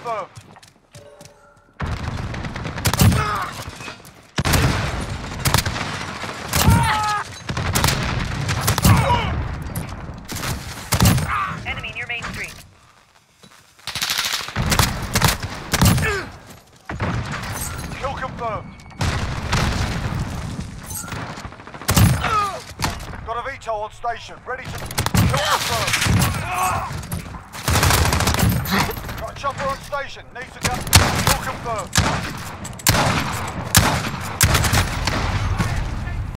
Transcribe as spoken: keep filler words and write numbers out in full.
confirmed. Enemy near Main Street. Kill confirmed. Got a V TOL on station. Ready to... Kill confirmed. Got a chopper on station. Needs to go. Kill confirmed.